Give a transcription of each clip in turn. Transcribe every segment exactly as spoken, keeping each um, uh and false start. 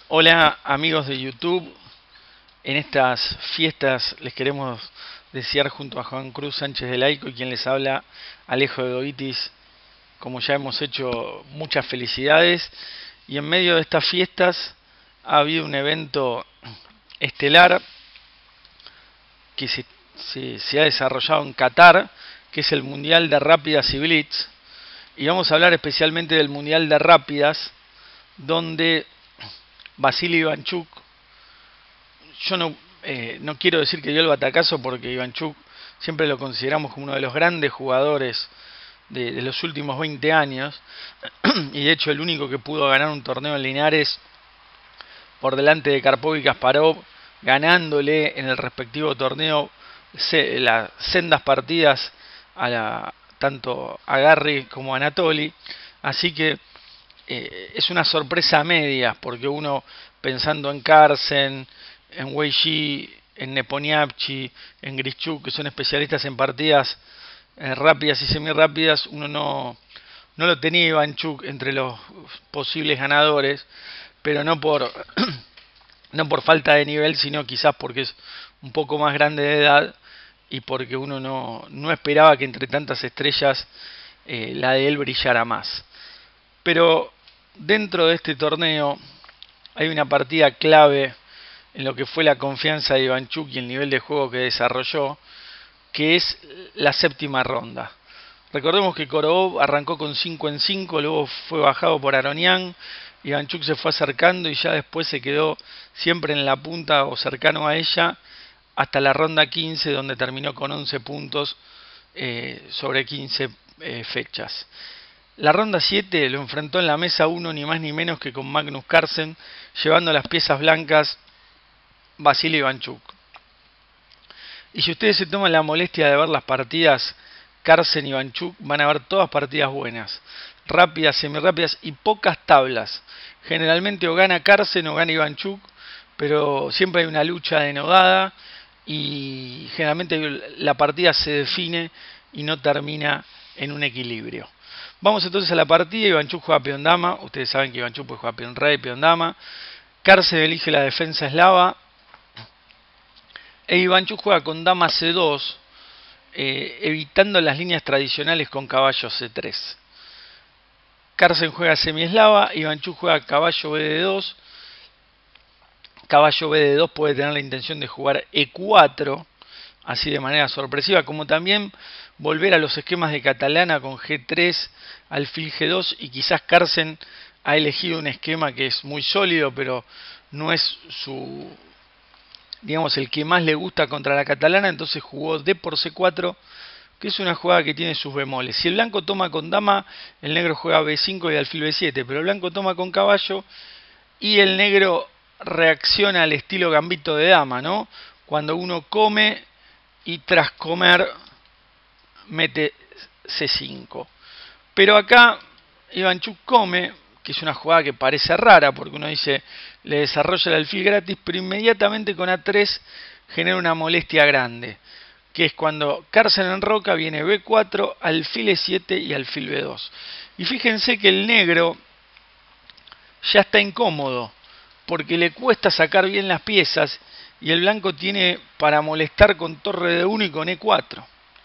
Hola amigos de YouTube, en estas fiestas les queremos desear junto a Juan Cruz Sánchez de Laico y quien les habla Alejo de Dovitis, como ya hemos hecho, muchas felicidades. Y en medio de estas fiestas ha habido un evento estelar que se, se, se ha desarrollado en Qatar, que es el Mundial de Rápidas y Blitz. Y vamos a hablar especialmente del Mundial de Rápidas, donde Vasily Ivanchuk, yo no, eh, no quiero decir que dio el batacazo porque Ivanchuk siempre lo consideramos como uno de los grandes jugadores de, de los últimos veinte años, y de hecho el único que pudo ganar un torneo en Linares por delante de Karpov y Kasparov, ganándole en el respectivo torneo se, las sendas partidas a la, tanto a Garry como a Anatoly. Así que eh, es una sorpresa a medias, porque uno pensando en Carlsen, en Wei Ji, en Neponiavchi, en Grischuk, que son especialistas en partidas eh, rápidas y semirápidas, uno no, no lo tenía Ivanchuk entre los posibles ganadores, pero no por no por falta de nivel, sino quizás porque es un poco más grande de edad y porque uno no, no esperaba que entre tantas estrellas eh, la de él brillara más. Pero dentro de este torneo hay una partida clave en lo que fue la confianza de Ivanchuk y el nivel de juego que desarrolló, que es la séptima ronda. Recordemos que Korobov arrancó con cinco en cinco, luego fue bajado por Aronian, Ivanchuk se fue acercando y ya después se quedó siempre en la punta o cercano a ella hasta la ronda quince, donde terminó con once puntos eh, sobre quince eh, fechas. La ronda siete lo enfrentó en la mesa uno ni más ni menos que con Magnus Carlsen, llevando las piezas blancas Vasily Ivanchuk. Y si ustedes se toman la molestia de ver las partidas Carlsen y Ivanchuk, van a ver todas partidas buenas, rápidas, semirápidas y pocas tablas. Generalmente o gana Carlsen o gana Ivanchuk, pero siempre hay una lucha denodada y generalmente la partida se define y no termina en un equilibrio. Vamos entonces a la partida. Ivanchuk juega peón dama. Ustedes saben que Ivanchuk puede jugar peón rey, peón dama. Carlsen elige la defensa eslava. E Ivanchuk juega con dama ce dos, eh, evitando las líneas tradicionales con caballo ce tres. Carlsen juega semieslava. Ivanchuk juega caballo be de dos. Caballo be de dos puede tener la intención de jugar e cuatro, así de manera sorpresiva, como también volver a los esquemas de Catalana con ge tres, alfil ge dos, y quizás Carlsen ha elegido un esquema que es muy sólido, pero no es su, digamos, el que más le gusta contra la Catalana, entonces jugó d por ce cuatro, que es una jugada que tiene sus bemoles. Si el blanco toma con dama, el negro juega be cinco y alfil be siete, pero el blanco toma con caballo y el negro reacciona al estilo gambito de dama, ¿no? Cuando uno come y tras comer mete ce cinco. Pero acá Ivanchuk come, que es una jugada que parece rara porque uno dice le desarrolla el alfil gratis, pero inmediatamente con a tres genera una molestia grande, que es cuando Carlsen enroca, viene be cuatro, alfil e siete y alfil be dos. Y fíjense que el negro ya está incómodo porque le cuesta sacar bien las piezas y el blanco tiene para molestar con torre de uno y con e cuatro.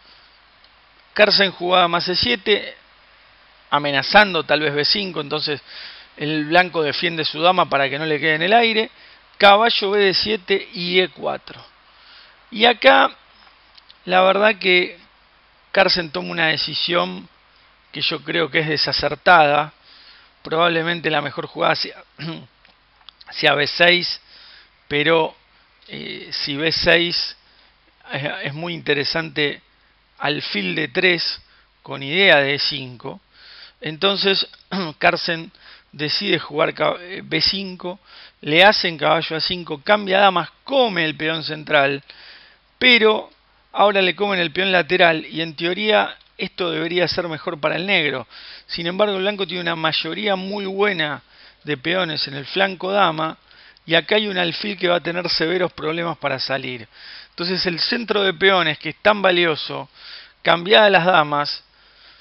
Carlsen jugaba más ce siete, amenazando tal vez be cinco, entonces el blanco defiende su dama para que no le quede en el aire. Caballo be de siete y e cuatro. Y acá la verdad que Carlsen toma una decisión que yo creo que es desacertada. Probablemente la mejor jugada sea, sea be seis, pero eh, si be seis es, es muy interesante alfil de tres con idea de e cinco. Entonces Carlsen decide jugar be cinco, le hacen caballo a cinco, cambia damas, come el peón central, pero ahora le comen el peón lateral y en teoría esto debería ser mejor para el negro. Sin embargo, el blanco tiene una mayoría muy buena de peones en el flanco dama y acá hay un alfil que va a tener severos problemas para salir. Entonces el centro de peones, que es tan valioso, cambiadas las damas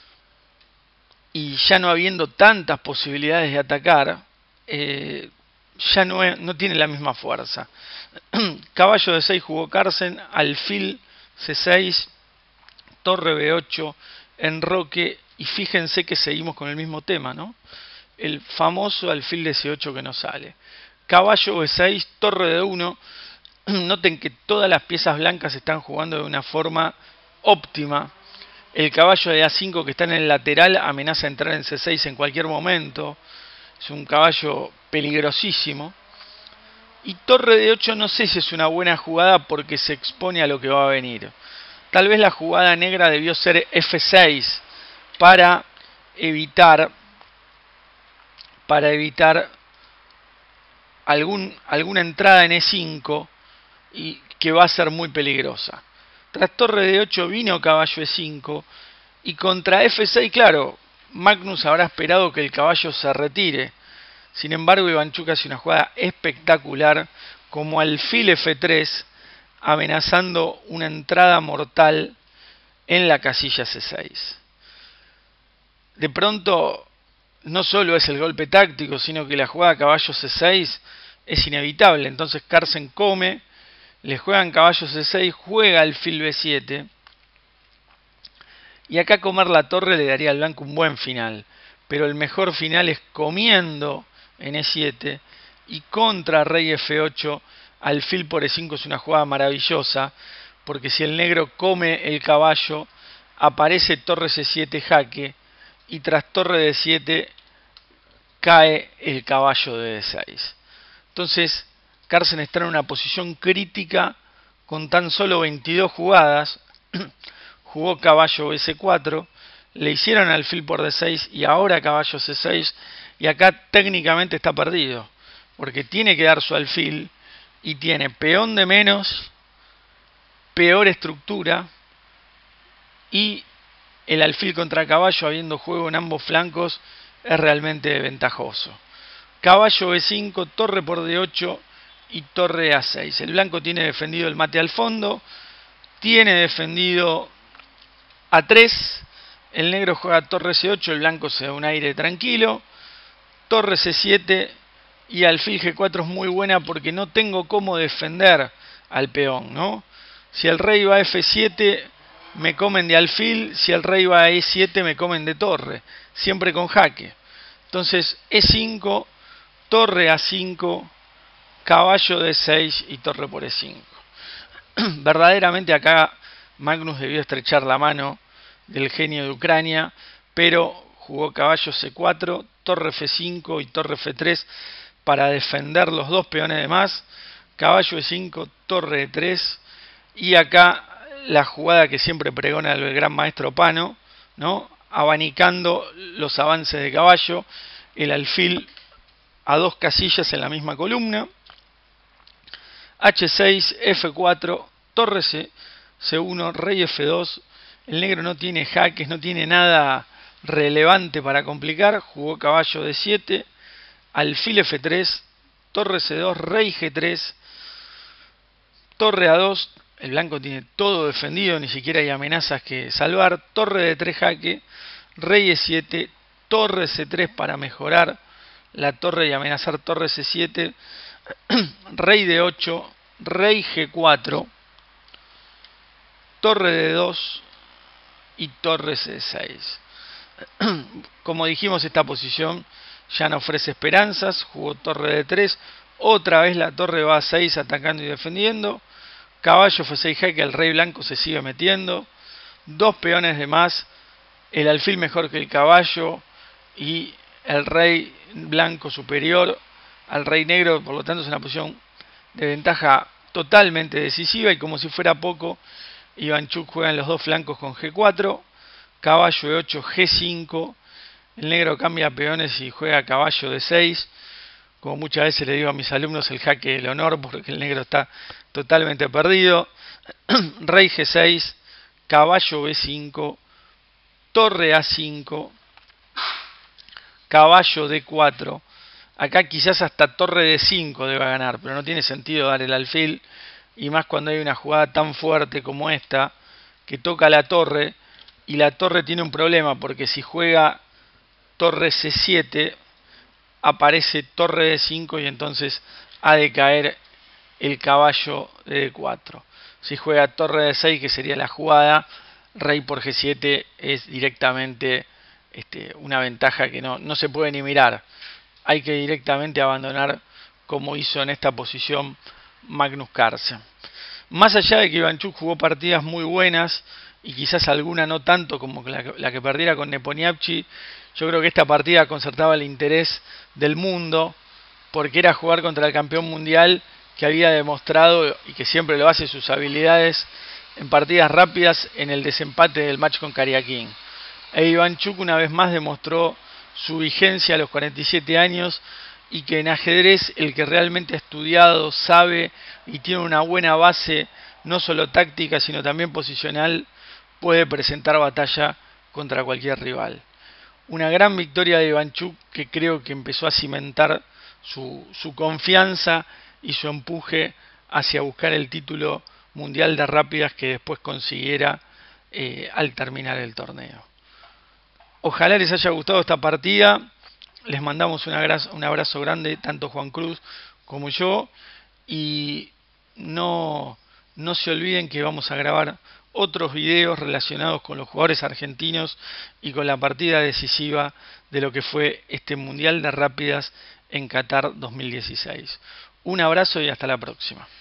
y ya no habiendo tantas posibilidades de atacar, eh, ya no, es, no tiene la misma fuerza. Caballo de seis jugó Carlsen, alfil ce seis, torre be ocho, enroque, y fíjense que seguimos con el mismo tema, ¿no? El famoso alfil de ce ocho que no sale. Caballo be seis, torre de uno. Noten que todas las piezas blancas están jugando de una forma óptima. El caballo de a cinco que está en el lateral amenaza entrar en ce seis en cualquier momento. Es un caballo peligrosísimo. Y torre de ocho no sé si es una buena jugada porque se expone a lo que va a venir. Tal vez la jugada negra debió ser efe seis para evitar para evitar algún, alguna entrada en e cinco y que va a ser muy peligrosa. Tras torre de ocho vino caballo e cinco y contra efe seis, claro, Magnus habrá esperado que el caballo se retire. Sin embargo, Ivanchuk hace una jugada espectacular como alfil efe tres, amenazando una entrada mortal en la casilla ce seis. De pronto, no solo es el golpe táctico, sino que la jugada caballo ce seis es inevitable. Entonces Carlsen come, le juegan caballo ce seis, juega alfil be siete. Y acá comer la torre le daría al blanco un buen final. Pero el mejor final es comiendo en e siete y contra rey efe ocho, alfil por e cinco es una jugada maravillosa, porque si el negro come el caballo, aparece torre ce siete jaque, y tras torre de siete cae el caballo de de seis. Entonces Carlsen está en una posición crítica con tan solo veintidós jugadas. Jugó caballo be ce cuatro, le hicieron alfil por de seis y ahora caballo ce seis, y acá técnicamente está perdido, porque tiene que dar su alfil y tiene peón de menos, peor estructura, y el alfil contra caballo, habiendo juego en ambos flancos, es realmente ventajoso. Caballo be cinco, torre por de ocho y torre a seis. El blanco tiene defendido el mate al fondo, tiene defendido a tres, el negro juega torre ce ocho, el blanco se da un aire tranquilo, torre ce siete y alfil ge cuatro es muy buena porque no tengo cómo defender al peón, ¿no? Si el rey va a efe siete, me comen de alfil, si el rey va a e siete, me comen de torre, siempre con jaque. Entonces e cinco, torre a cinco, caballo de seis y torre por e cinco. Verdaderamente acá Magnus debió estrechar la mano del genio de Ucrania, pero jugó caballo ce cuatro, torre efe cinco y torre efe tres para defender los dos peones de más, caballo e cinco, torre e tres, y acá la jugada que siempre pregona el gran maestro Pano, ¿no? Abanicando los avances de caballo, el alfil a dos casillas en la misma columna, hache seis, efe cuatro, torre ce uno, rey efe dos, el negro no tiene jaques, no tiene nada relevante para complicar, jugó caballo de siete, alfil efe tres, torre ce dos, rey ge tres, torre a dos, el blanco tiene todo defendido, ni siquiera hay amenazas que salvar, torre de tres jaque, rey e siete, torre ce tres para mejorar la torre y amenazar torre ce siete, rey de ocho, rey ge cuatro, torre de dos y torre ce seis. Como dijimos, esta posición ya no ofrece esperanzas, jugó torre de tres, otra vez la torre va a seis atacando y defendiendo, caballo efe seis jaque, el rey blanco se sigue metiendo, dos peones de más, el alfil mejor que el caballo y el rey blanco superior al rey negro, por lo tanto es una posición de ventaja totalmente decisiva, y como si fuera poco, Ivanchuk juega en los dos flancos con ge cuatro, caballo de ocho, ge cinco, el negro cambia peones y juega caballo de seis, como muchas veces le digo a mis alumnos, el jaque del honor, porque el negro está totalmente perdido, rey ge seis, caballo be cinco, torre a cinco, caballo de cuatro, acá quizás hasta torre de cinco deba ganar, pero no tiene sentido dar el alfil, y más cuando hay una jugada tan fuerte como esta, que toca la torre, y la torre tiene un problema, porque si juega torre ce siete, aparece torre de cinco y entonces ha de caer el caballo de D cuatro. Si juega torre de seis, que sería la jugada, rey por G siete es directamente este, una ventaja que no, no se puede ni mirar. Hay que directamente abandonar, como hizo en esta posición Magnus Carlsen. Más allá de que Ivanchuk jugó partidas muy buenas y quizás alguna no tanto como la que, la que perdiera con Nepomniachtchi, yo creo que esta partida concertaba el interés del mundo porque era jugar contra el campeón mundial que había demostrado y que siempre lo hace sus habilidades en partidas rápidas en el desempate del match con Kariakin. E Ivanchuk una vez más demostró su vigencia a los cuarenta y siete años y que en ajedrez el que realmente ha estudiado, sabe y tiene una buena base no solo táctica sino también posicional puede presentar batalla contra cualquier rival. Una gran victoria de Ivanchuk que creo que empezó a cimentar su, su confianza y su empuje hacia buscar el título mundial de rápidas que después consiguiera eh, al terminar el torneo. Ojalá les haya gustado esta partida. Les mandamos un abrazo, un abrazo grande, tanto Juan Cruz como yo. Y no, no se olviden que vamos a grabar otros videos relacionados con los jugadores argentinos y con la partida decisiva de lo que fue este Mundial de Rápidas en Qatar dos mil dieciséis. Un abrazo y hasta la próxima.